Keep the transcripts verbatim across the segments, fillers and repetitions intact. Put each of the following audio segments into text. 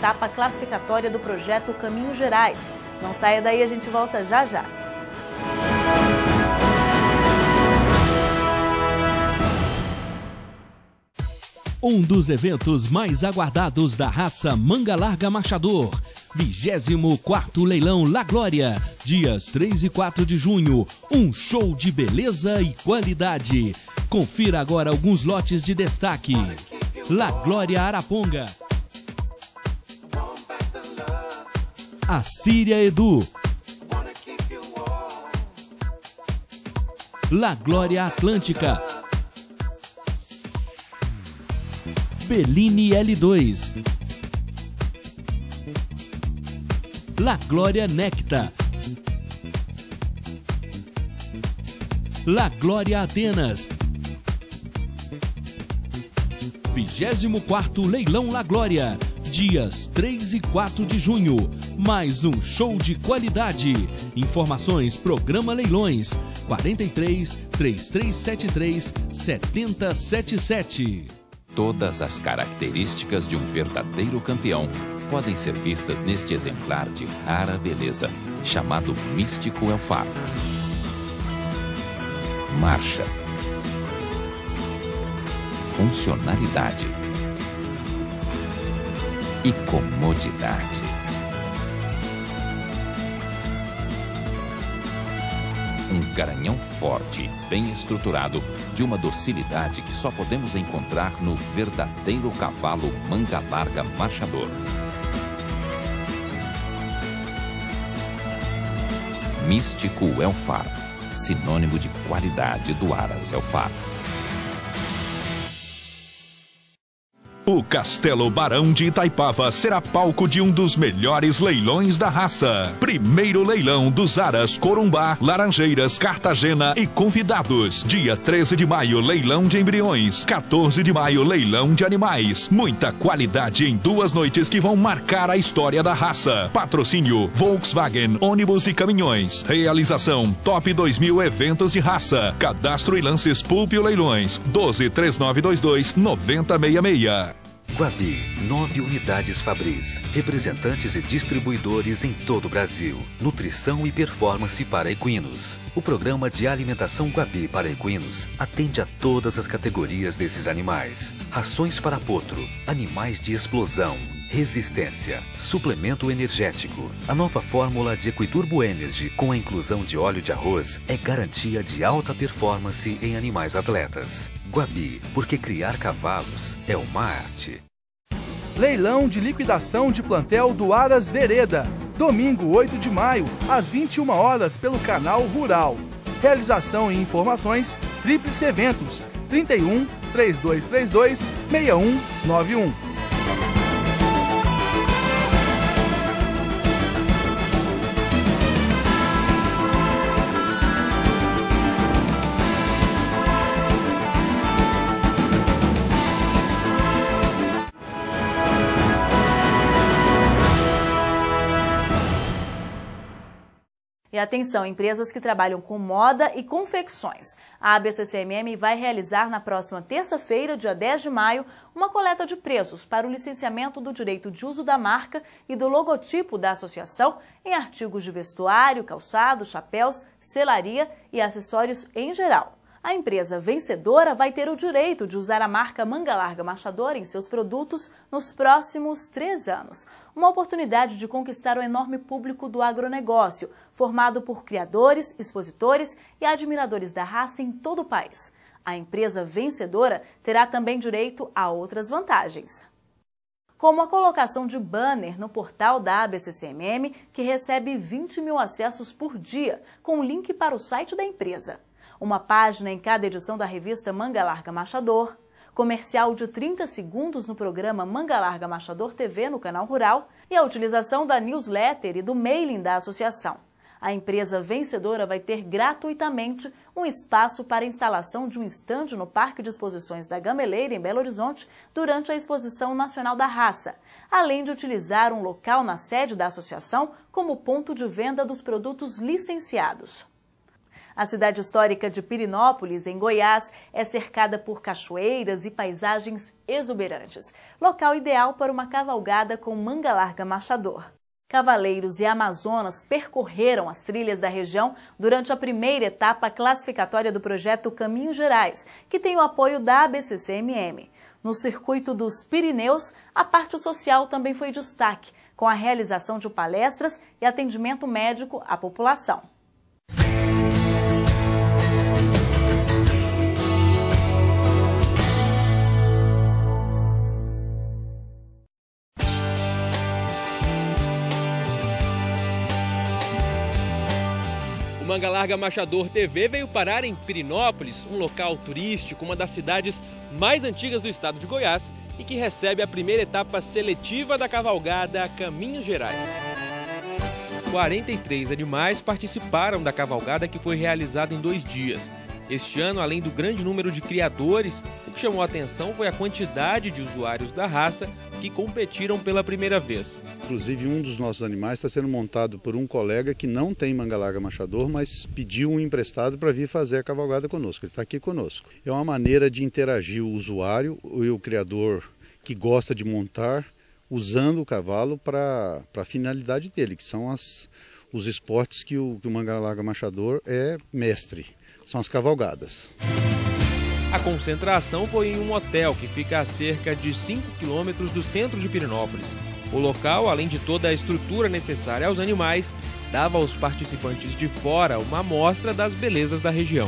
etapa classificatória do projeto Caminhos Gerais. Não saia daí, a gente volta já já. Um dos eventos mais aguardados da raça Manga Larga Marchador. vigésimo quarto Leilão La Glória, dias três e quatro de junho. Um show de beleza e qualidade. Confira agora alguns lotes de destaque. La Glória Araponga. Assíria Edu. La Glória Atlântica. Bellini L dois. La Glória Necta. La Glória Atenas. vigésimo quarto Leilão La Glória, dias três e quatro de junho. Mais um show de qualidade. Informações, Programa Leilões, quarenta e três, trinta e três setenta e três, setenta setenta e sete. Todas as características de um verdadeiro campeão podem ser vistas neste exemplar de rara beleza, chamado Místico Elfar. Marcha. Funcionalidade. E comodidade. Um garanhão forte, bem estruturado, de uma docilidade que só podemos encontrar no verdadeiro cavalo Manga Larga Marchador. Místico Elfar, sinônimo de qualidade do Aras Elfar. O Castelo Barão de Itaipava será palco de um dos melhores leilões da raça. Primeiro leilão dos Aras Corumbá, Laranjeiras, Cartagena e convidados. Dia treze de maio, leilão de embriões. quatorze de maio, leilão de animais. Muita qualidade em duas noites que vão marcar a história da raça. Patrocínio Volkswagen, ônibus e caminhões. Realização Top dois mil Eventos de Raça. Cadastro e lances Pulpio Leilões. doze, três nove dois dois, nove zero seis seis. Guabi, nove unidades Fabris, representantes e distribuidores em todo o Brasil. Nutrição e performance para equinos. O programa de alimentação Guabi para equinos atende a todas as categorias desses animais. Rações para potro, animais de explosão, resistência, suplemento energético. A nova fórmula de Equiturbo Energy com a inclusão de óleo de arroz é garantia de alta performance em animais atletas. Guabi, porque criar cavalos é uma arte. Leilão de liquidação de plantel do Aras Vereda. Domingo, oito de maio, às vinte e uma horas, pelo canal Rural. Realização e informações, Tríplice Eventos, trinta e um, trinta e dois trinta e dois, sessenta e um noventa e um. E atenção, empresas que trabalham com moda e confecções. A A B C C M M vai realizar na próxima terça-feira, dia dez de maio, uma coleta de preços para o licenciamento do direito de uso da marca e do logotipo da associação em artigos de vestuário, calçados, chapéus, selaria e acessórios em geral. A empresa vencedora vai ter o direito de usar a marca Manga Larga Marchador em seus produtos nos próximos três anos. Uma oportunidade de conquistar o enorme público do agronegócio, formado por criadores, expositores e admiradores da raça em todo o país. A empresa vencedora terá também direito a outras vantagens, como a colocação de banner no portal da A B C C M M, que recebe vinte mil acessos por dia, com link para o site da empresa. Uma página em cada edição da revista Manga Larga Marchador, comercial de trinta segundos no programa Manga Larga Marchador T V no canal Rural e a utilização da newsletter e do mailing da associação. A empresa vencedora vai ter gratuitamente um espaço para a instalação de um estande no Parque de Exposições da Gameleira, em Belo Horizonte, durante a Exposição Nacional da Raça, além de utilizar um local na sede da associação como ponto de venda dos produtos licenciados. A cidade histórica de Pirenópolis, em Goiás, é cercada por cachoeiras e paisagens exuberantes. Local ideal para uma cavalgada com manga larga marchador. Cavaleiros e amazonas percorreram as trilhas da região durante a primeira etapa classificatória do projeto Caminhos Gerais, que tem o apoio da A B C C M M. No circuito dos Pirineus, a parte social também foi destaque, com a realização de palestras e atendimento médico à população. O Manga Larga Marchador T V veio parar em Pirenópolis, um local turístico, uma das cidades mais antigas do estado de Goiás e que recebe a primeira etapa seletiva da cavalgada Caminhos Gerais. quarenta e três animais participaram da cavalgada, que foi realizada em dois dias. Este ano, além do grande número de criadores, o que chamou a atenção foi a quantidade de usuários da raça que competiram pela primeira vez. Inclusive, um dos nossos animais está sendo montado por um colega que não tem manga larga marchador, mas pediu um emprestado para vir fazer a cavalgada conosco. Ele está aqui conosco. É uma maneira de interagir o usuário e o criador que gosta de montar, usando o cavalo para a finalidade dele, que são as, os esportes que o, que o manga larga marchador é mestre. São as cavalgadas. A concentração foi em um hotel que fica a cerca de cinco quilômetros do centro de Pirenópolis. O local, além de toda a estrutura necessária aos animais, dava aos participantes de fora uma amostra das belezas da região.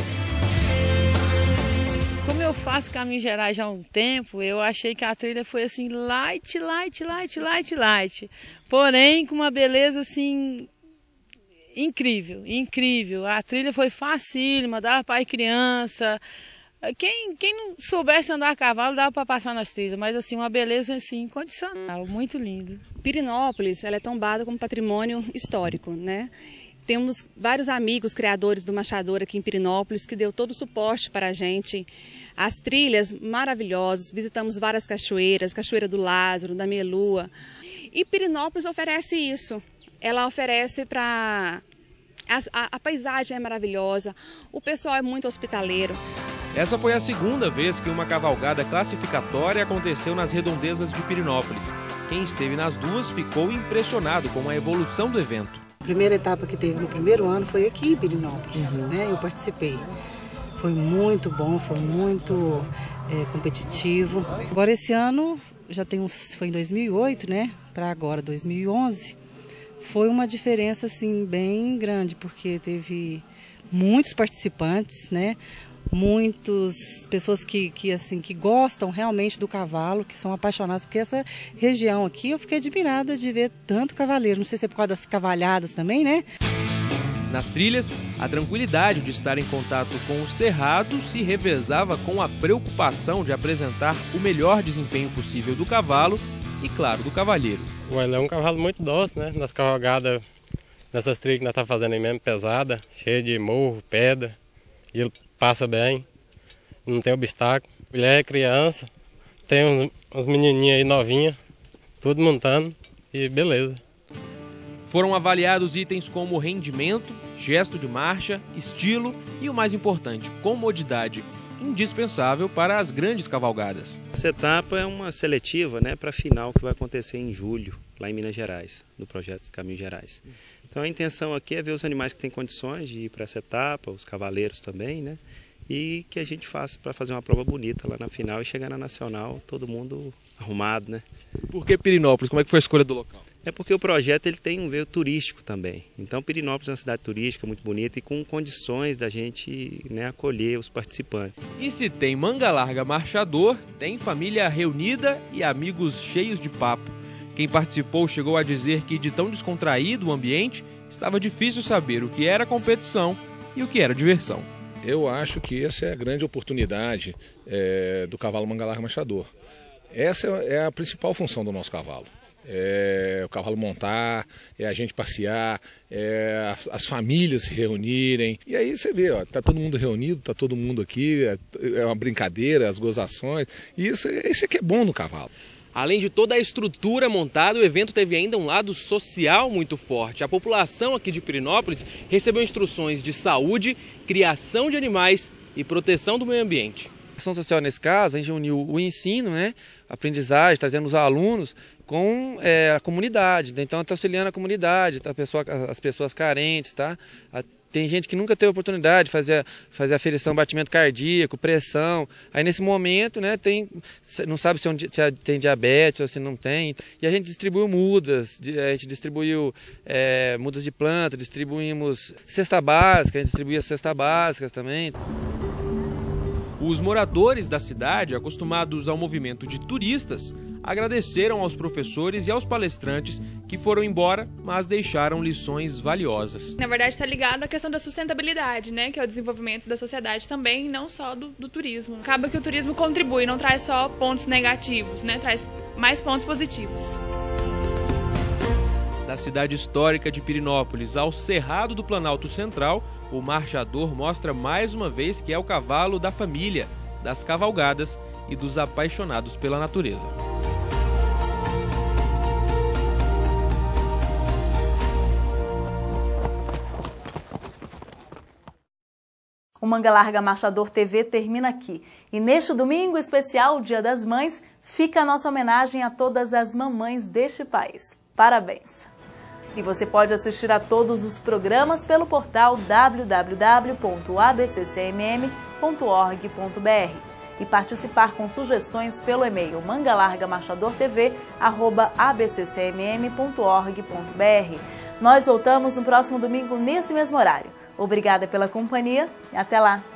Como eu faço Caminhos Gerais já há um tempo, eu achei que a trilha foi assim light, light, light, light, light. Porém, com uma beleza assim incrível, incrível. A trilha foi facílima, dava para ir criança. Quem, quem não soubesse andar a cavalo dava para passar nas trilhas, mas assim, uma beleza assim, incondicional, muito lindo. Pirenópolis, ela é tombada como patrimônio histórico, né? Temos vários amigos criadores do Machador aqui em Pirenópolis que deu todo o suporte para a gente. As trilhas maravilhosas, visitamos várias cachoeiras, Cachoeira do Lázaro, da Melua. E Pirenópolis oferece isso. Ela oferece para... A, a, a paisagem é maravilhosa, o pessoal é muito hospitaleiro. Essa foi a segunda vez que uma cavalgada classificatória aconteceu nas redondezas de Pirenópolis. Quem esteve nas duas ficou impressionado com a evolução do evento. A primeira etapa que teve no primeiro ano foi aqui em Pirenópolis, uhum. né? Eu participei. Foi muito bom, foi muito é, competitivo. Agora esse ano, já tem uns, foi em dois mil e oito, né? Para agora, dois mil e onze. Foi uma diferença assim bem grande, porque teve muitos participantes, né? Muitas pessoas que, que, assim, que gostam realmente do cavalo, que são apaixonadas, porque essa região aqui eu fiquei admirada de ver tanto cavaleiro. Não sei se é por causa das cavalhadas também, né? Nas trilhas, a tranquilidade de estar em contato com o cerrado se revezava com a preocupação de apresentar o melhor desempenho possível do cavalo e, claro, do cavalheiro. Ele é um cavalo muito dócil, né? Nas cavalgadas, nessas trilhas que nós estamos fazendo aí mesmo, pesada, cheia de morro, pedra, e ele passa bem, não tem obstáculo. Ele é criança, tem uns, uns menininhos aí novinhas, tudo montando e beleza. Foram avaliados itens como rendimento, gesto de marcha, estilo e, o mais importante, comodidade, indispensável para as grandes cavalgadas. Essa etapa é uma seletiva, né, para a final que vai acontecer em julho, lá em Minas Gerais, do projeto Caminhos Gerais. Então a intenção aqui é ver os animais que têm condições de ir para essa etapa, os cavaleiros também, né? E que a gente faça para fazer uma prova bonita lá na final e chegar na nacional, todo mundo arrumado, né? Por que Pirenópolis? Como é que foi a escolha do local? É porque o projeto ele tem um veio turístico também. Então Pirenópolis é uma cidade turística muito bonita e com condições da gente, né, acolher os participantes. E se tem manga larga marchador, tem família reunida e amigos cheios de papo. Quem participou chegou a dizer que, de tão descontraído o ambiente, estava difícil saber o que era competição e o que era diversão. Eu acho que essa é a grande oportunidade é, do cavalo manga larga marchador. Essa é a principal função do nosso cavalo. É o cavalo montar, é a gente passear, é as, as famílias se reunirem. E aí você vê, ó, tá todo mundo reunido, tá todo mundo aqui, é, é uma brincadeira, as gozações. E isso, isso é que é bom no cavalo. Além de toda a estrutura montada, o evento teve ainda um lado social muito forte. A população aqui de Pirenópolis recebeu instruções de saúde, criação de animais e proteção do meio ambiente. A ação social, nesse caso, a gente uniu o ensino, né, a aprendizagem, trazendo os alunos com é, a comunidade. Então, está auxiliando a comunidade, tá, a pessoa, as pessoas carentes. Tá? Tem gente que nunca teve oportunidade de fazer, fazer aferição, batimento cardíaco, pressão. Aí, nesse momento, né, tem, não sabe se, é um, se tem diabetes ou se não tem. E a gente distribuiu mudas, a gente distribuiu é, mudas de planta, distribuímos cesta básica, a gente distribuía cesta básicas também. Os moradores da cidade, acostumados ao movimento de turistas, agradeceram aos professores e aos palestrantes que foram embora, mas deixaram lições valiosas. Na verdade, está ligado à questão da sustentabilidade, né, que é o desenvolvimento da sociedade também, não só do, do turismo. Acaba que o turismo contribui, não traz só pontos negativos, né, traz mais pontos positivos. Da cidade histórica de Pirenópolis ao Cerrado do Planalto Central, o marchador mostra mais uma vez que é o cavalo da família, das cavalgadas e dos apaixonados pela natureza. O Manga Larga Marchador T V termina aqui. E neste domingo especial, Dia das Mães, fica a nossa homenagem a todas as mamães deste país. Parabéns! E você pode assistir a todos os programas pelo portal w w w ponto a b c c m m ponto org ponto b r e participar com sugestões pelo e-mail manga larga marchador t v arroba a b c c m m ponto org ponto b r. Nós voltamos no próximo domingo nesse mesmo horário. Obrigada pela companhia e até lá!